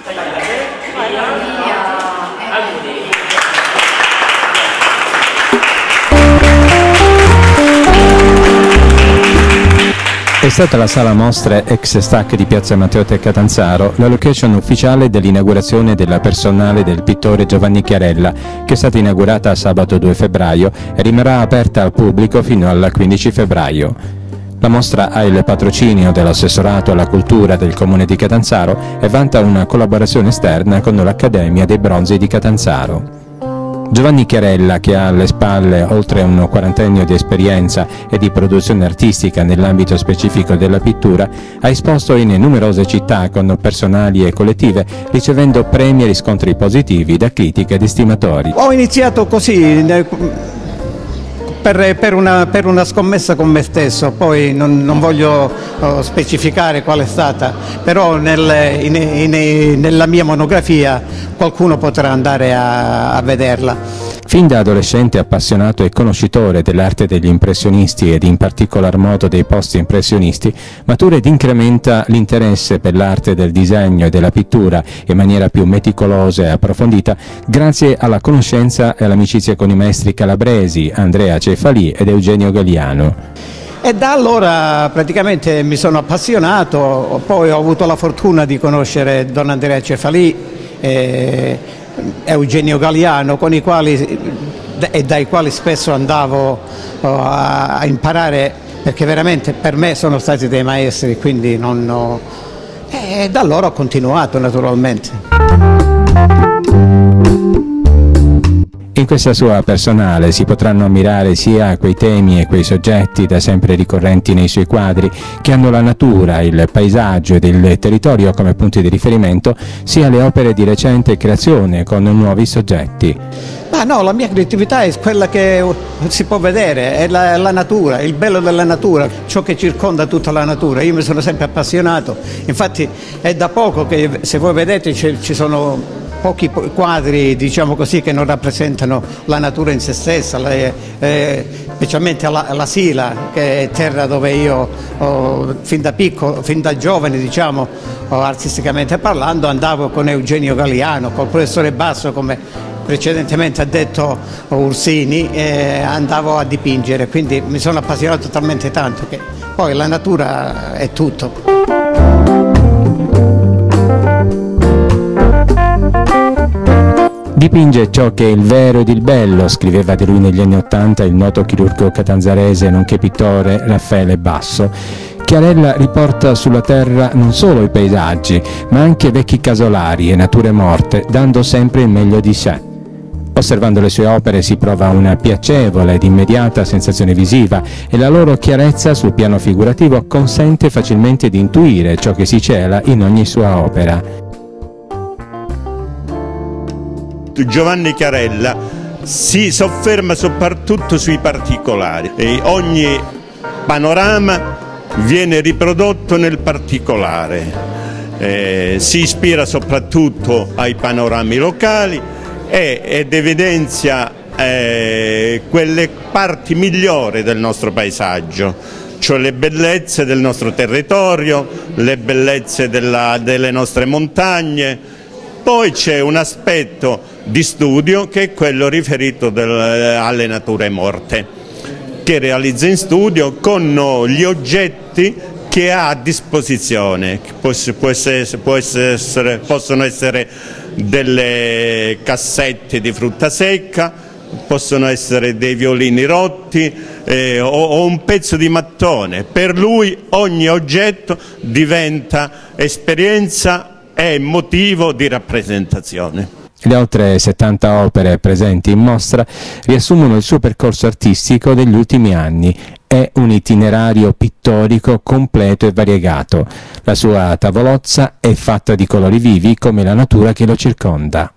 È stata la sala mostre ex Stac di Piazza Matteotti Catanzaro la location ufficiale dell'inaugurazione della personale del pittore Giovanni Chiarella, che è stata inaugurata sabato 2 febbraio e rimarrà aperta al pubblico fino al 15 febbraio. La mostra ha il patrocinio dell'Assessorato alla Cultura del Comune di Catanzaro e vanta una collaborazione esterna con l'Accademia dei Bronzi di Catanzaro. Giovanni Chiarella, che ha alle spalle oltre un quarantennio di esperienza e di produzione artistica nell'ambito specifico della pittura, ha esposto in numerose città con personali e collettive, ricevendo premi e riscontri positivi da critiche ed estimatori. Ho iniziato così, per una scommessa con me stesso, poi non voglio specificare qual è stata, però nella mia monografia qualcuno potrà andare a vederla. Fin da adolescente appassionato e conoscitore dell'arte degli impressionisti ed in particolar modo dei post-impressionisti, matura ed incrementa l'interesse per l'arte del disegno e della pittura in maniera più meticolosa e approfondita grazie alla conoscenza e all'amicizia con i maestri calabresi Andrea Cefalì ed Eugenio Galliano. E da allora praticamente mi sono appassionato, poi ho avuto la fortuna di conoscere Don Andrea Cefalì, Eugenio Galliano, con i quali e dai quali spesso andavo a imparare, perché veramente per me sono stati dei maestri, quindi e da allora ho continuato naturalmente. In questa sua personale si potranno ammirare sia quei temi e quei soggetti da sempre ricorrenti nei suoi quadri, che hanno la natura, il paesaggio ed il territorio come punti di riferimento, sia le opere di recente creazione con nuovi soggetti. Ma no, la mia creatività è quella che si può vedere, è la natura, il bello della natura, ciò che circonda tutta la natura. Io mi sono sempre appassionato, infatti è da poco che, se voi vedete, ci sono pochi quadri, diciamo così, che non rappresentano la natura in se stessa, specialmente la Sila, che è terra dove io fin da piccolo, fin da giovane, diciamo, artisticamente parlando, andavo con Eugenio Galliano, col professore Basso, come precedentemente ha detto Ursini, andavo a dipingere, quindi mi sono appassionato talmente tanto che poi la natura è tutto. Dipinge ciò che è il vero ed il bello, scriveva di lui negli anni '80 il noto chirurgo catanzarese nonché pittore Raffaele Basso. Chiarella riporta sulla terra non solo i paesaggi, ma anche vecchi casolari e nature morte, dando sempre il meglio di sé. Osservando le sue opere si prova una piacevole ed immediata sensazione visiva e la loro chiarezza sul piano figurativo consente facilmente di intuire ciò che si cela in ogni sua opera. Giovanni Chiarella si sofferma soprattutto sui particolari e ogni panorama viene riprodotto nel particolare, si ispira soprattutto ai panorami locali ed evidenzia quelle parti migliori del nostro paesaggio, cioè le bellezze del nostro territorio, le bellezze delle nostre montagne. Poi c'è un aspetto di studio che è quello riferito alle nature morte, che realizza in studio con gli oggetti che ha a disposizione. Possono essere delle cassette di frutta secca, possono essere dei violini rotti o un pezzo di mattone. Per lui ogni oggetto diventa esperienza e motivo di rappresentazione. Le oltre 70 opere presenti in mostra riassumono il suo percorso artistico degli ultimi anni. È un itinerario pittorico completo e variegato. La sua tavolozza è fatta di colori vivi come la natura che lo circonda.